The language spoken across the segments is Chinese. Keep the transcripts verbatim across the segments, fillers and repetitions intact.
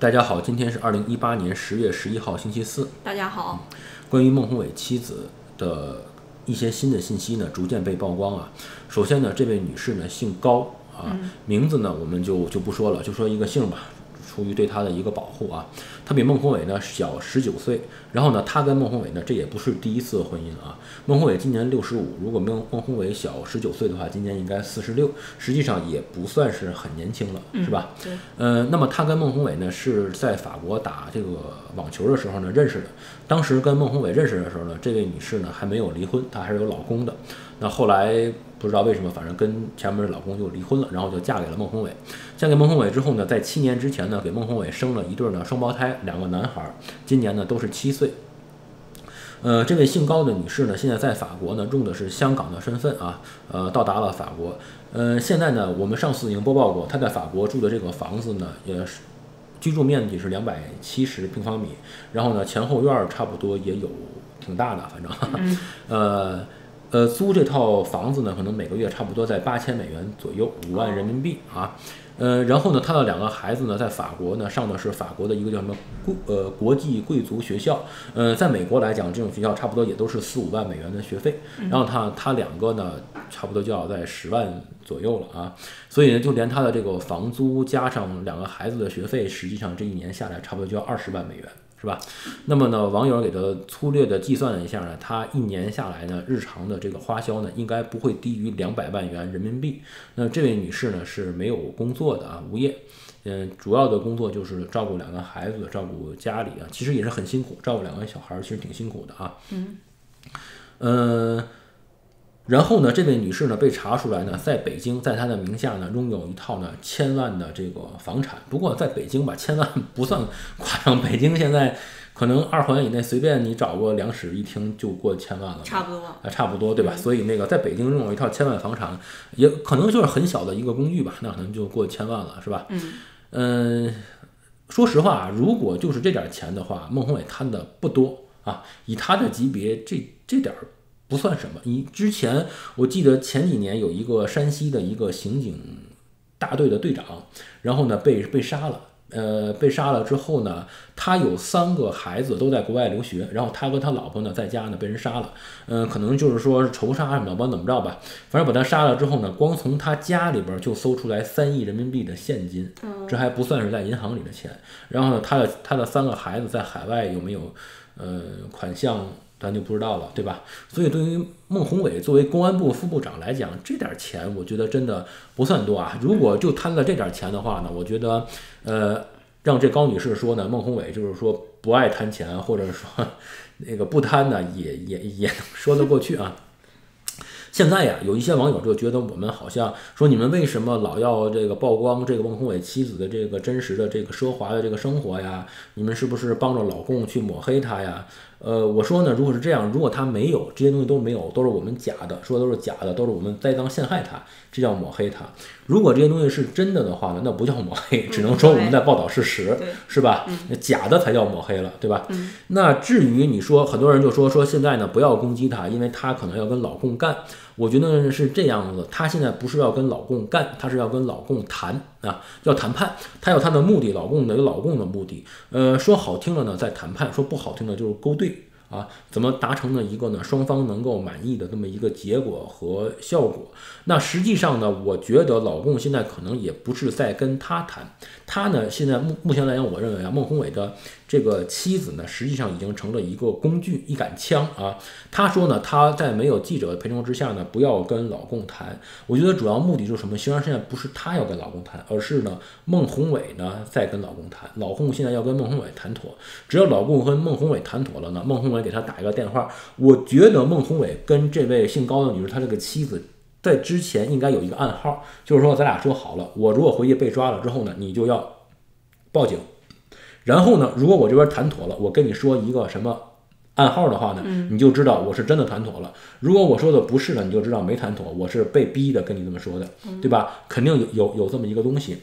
大家好，今天是二零一八年十月十一号，星期四。 大家好。 关于孟宏伟妻子的一些新的信息呢，逐渐被曝光啊。首先呢，这位女士呢姓高啊， 嗯、 名字呢我们就就不说了，就说一个姓吧。出于对他的一个保护啊，他比孟宏伟呢小十九岁，然后呢，他跟孟宏伟呢这也不是第一次婚姻啊。孟宏伟今年六十五，如果孟孟宏伟小十九岁的话，今年应该四十六，实际上也不算是很年轻了， 嗯、 是吧？ 对。 呃，那么他跟孟宏伟呢是在法国打这个网球的时候呢认识的。当时跟孟宏伟认识的时候呢，这位女士呢还没有离婚，她还是有老公的。那后来不知道为什么，反正跟前面的老公就离婚了，然后就嫁给了孟宏伟。嫁给孟宏伟之后呢，在七年之前呢，给孟宏伟生了一对呢双胞胎，两个男孩，今年呢都是七岁。呃，这位姓高的女士呢，现在在法国呢，用的是香港的身份啊，呃，到达了法国。呃，现在呢，我们上次已经播报过，她在法国住的这个房子呢，也是居住面积是两百七十平方米，然后呢，前后院差不多也有挺大的，反正， 嗯、 呃。呃，租这套房子呢，可能每个月差不多在八千美元左右，五万人民币啊。呃，然后呢，他的两个孩子呢，在法国呢上的是法国的一个叫什么贵呃国际贵族学校。呃，在美国来讲，这种学校差不多也都是四五万美元的学费。然后他他两个呢，差不多就要在十万左右了啊。所以呢，就连他的这个房租加上两个孩子的学费，实际上这一年下来差不多就要二十万美元。是吧？那么呢，网友给他粗略的计算了一下呢，他一年下来呢，日常的这个花销呢，应该不会低于两百万元人民币。那这位女士呢是没有工作的啊，无业，嗯，主要的工作就是照顾两个孩子，照顾家里啊，其实也是很辛苦，照顾两个小孩其实挺辛苦的啊。 嗯， 呃。然后呢，这位女士呢被查出来呢，在北京，在她的名下呢拥有一套呢千万的这个房产。不过在北京吧，千万不算夸张，北京现在可能二环以内随便你找个两室一厅就过千万了， 差不多啊，差不多对吧？嗯、所以那个在北京拥有一套千万房产，也可能就是很小的一个公寓吧，那可能就过千万了，是吧？ 嗯嗯、呃，说实话，如果就是这点钱的话，孟宏伟贪的不多啊，以他的级别，这这点儿。不算什么。你之前我记得前几年有一个山西的一个刑警大队的队长，然后呢被被杀了。呃，被杀了之后呢，他有三个孩子都在国外留学，然后他跟他老婆呢在家呢被人杀了。嗯、呃，可能就是说仇杀什么的，不管怎么着吧，反正把他杀了之后呢，光从他家里边就搜出来三亿人民币的现金，这还不算是在银行里的钱。然后呢，他的他的三个孩子在海外有没有呃款项？咱就不知道了，对吧？所以对于孟宏伟作为公安部副部长来讲，这点钱我觉得真的不算多啊。如果就贪了这点钱的话呢，我觉得，呃，让这高女士说呢，孟宏伟就是说不爱贪钱，或者说那个不贪呢，也也也能说得过去啊。现在呀，有一些网友就觉得我们好像说，你们为什么老要这个曝光这个孟宏伟妻子的这个真实的这个奢华的这个生活呀？你们是不是帮着老公去抹黑他呀？呃，我说呢，如果是这样，如果他没有这些东西都没有，都是我们假的，说都是假的，都是我们栽赃陷害他，这叫抹黑他。如果这些东西是真的的话呢，那不叫抹黑，只能说我们在报道事实， 嗯、 是吧？ 嗯、 假的才叫抹黑了，对吧？ 嗯、 那至于你说，很多人就说说现在呢，不要攻击他，因为他可能要跟老公干。我觉得是这样子，她现在不是要跟老公干，她是要跟老公谈啊，要谈判，她有她的目的，老公的有老公的目的。呃，说好听了呢，在谈判；说不好听的，就是勾兑啊，怎么达成了一个呢双方能够满意的这么一个结果和效果？那实际上呢，我觉得老公现在可能也不是在跟他谈，他呢现在目目前来讲，我认为啊，孟宏伟的这个妻子呢，实际上已经成了一个工具，一杆枪啊。他说呢，他在没有记者陪同之下呢，不要跟老公谈。我觉得主要目的就是什么？实际上现在不是他要跟老公谈，而是呢孟宏伟呢在跟老公谈。老公现在要跟孟宏伟谈妥，只要老公跟孟宏伟谈妥了呢，孟宏伟给他打一个电话。我觉得孟宏伟跟这位姓高的女士，她这个妻子，在之前应该有一个暗号，就是说咱俩说好了，我如果回去被抓了之后呢，你就要报警。然后呢，如果我这边谈妥了，我跟你说一个什么暗号的话呢， 嗯、 你就知道我是真的谈妥了。如果我说的不是呢，你就知道没谈妥，我是被逼的跟你这么说的，对吧？肯定有有有这么一个东西。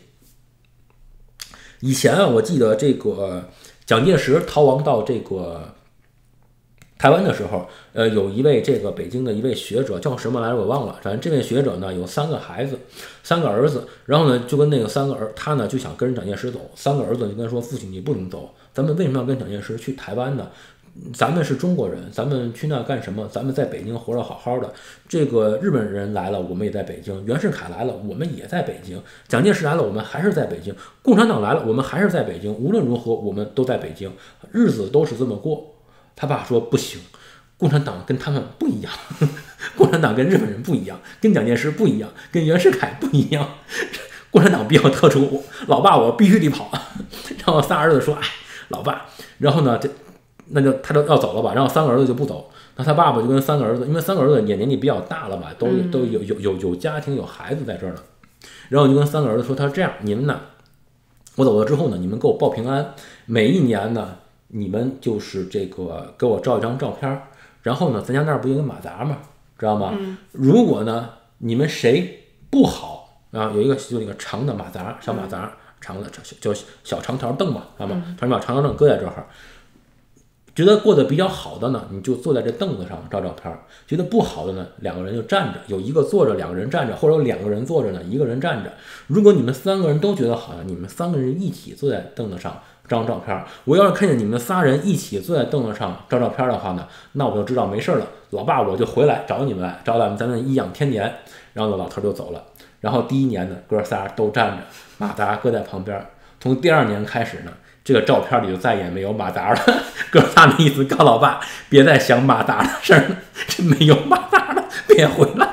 以前啊，我记得这个蒋介石逃亡到这个台湾的时候，呃，有一位这个北京的一位学者叫什么来着我忘了，反正这位学者呢有三个孩子，三个儿子，然后呢就跟那个三个儿，他呢就想跟着蒋介石走，三个儿子就跟他说，父亲你不能走，咱们为什么要跟蒋介石去台湾呢？咱们是中国人，咱们去那干什么？咱们在北京活着好好的。这个日本人来了，我们也在北京；袁世凯来了，我们也在北京；蒋介石来了，我们还是在北京；共产党来了，我们还是在北京。无论如何，我们都在北京，日子都是这么过。他爸说不行，共产党跟他们不一样，共产党跟日本人不一样，跟蒋介石不一样，跟袁世凯不一样。共产党比较特殊，老爸我必须得跑。然后仨儿子说：“哎，老爸。”然后呢，这。那就他就要走了吧，然后三个儿子就不走，那他爸爸就跟三个儿子，因为三个儿子也年纪比较大了吧，都都有有有有家庭有孩子在这儿呢，然后就跟三个儿子说，他说这样，你们呢，我走了之后呢，你们给我报平安，每一年呢，你们就是这个给我照一张照片，然后呢，咱家那儿不有个马扎嘛，知道吗？如果呢你们谁不好啊，有一个就一个长的马扎，小马扎，长的叫小长条凳嘛，知道吗？他们把长条凳搁在这儿。觉得过得比较好的呢，你就坐在这凳子上照照片；觉得不好的呢，两个人就站着，有一个坐着，两个人站着，或者有两个人坐着呢，一个人站着。如果你们三个人都觉得好，你们三个人一起坐在凳子上照照片。我要是看见你们仨人一起坐在凳子上照照片的话呢，那我就知道没事了，老爸我就回来找你们来，找咱们咱们颐养天年。然后呢，老头就走了。然后第一年呢，哥仨都站着，马达搁在旁边。从第二年开始呢，这个照片里就再也没有马达了。哥仨的意思告老爸，别再想马达的事儿了，这没有马达了，别回来。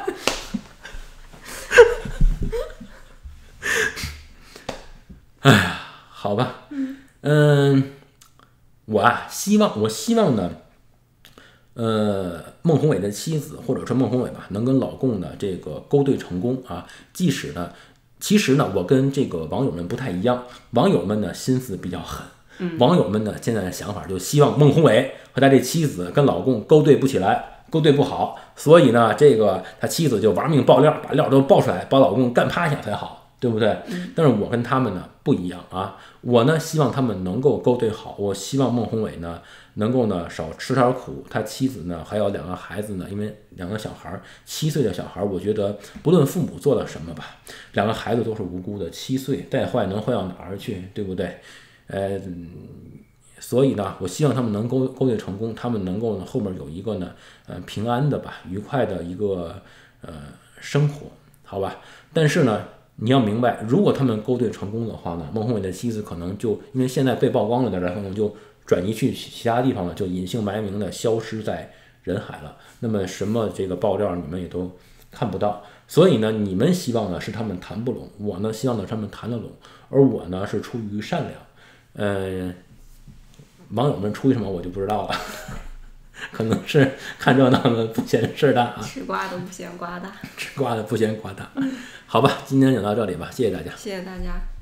哎呀，好吧，嗯，我啊，希望我希望呢，呃，孟宏伟的妻子或者说孟宏伟吧，能跟老公的这个勾兑成功啊。即使呢，其实呢，我跟这个网友们不太一样，网友们呢心思比较狠。网友们呢，现在的想法就希望孟宏伟和他这妻子跟老公勾兑不起来，勾兑不好，所以呢，这个他妻子就玩命爆料，把料都爆出来，把老公干趴下才好，对不对？但是我跟他们呢不一样啊，我呢希望他们能够勾兑好，我希望孟宏伟呢能够呢少吃点苦，他妻子呢还有两个孩子呢，因为两个小孩，七岁的小孩，我觉得不论父母做了什么吧，两个孩子都是无辜的，七岁带坏能坏到哪儿去，对不对？呃，所以呢，我希望他们能勾勾兑成功，他们能够呢后面有一个呢，呃，平安的吧，愉快的一个呃生活，好吧？但是呢，你要明白，如果他们勾兑成功的话呢，孟宏伟的妻子可能就因为现在被曝光了的，然后呢就转移去其他地方了，就隐姓埋名的消失在人海了。那么什么这个爆料你们也都看不到。所以呢，你们希望呢是他们谈不拢，我呢希望呢他们谈得拢，而我呢是出于善良。呃，网友们出于什么我就不知道了，可能是看热闹的不嫌事大啊， 吃瓜的不嫌瓜大， 吃瓜的不嫌瓜大。好吧，今天就到这里吧，谢谢大家， 谢谢大家。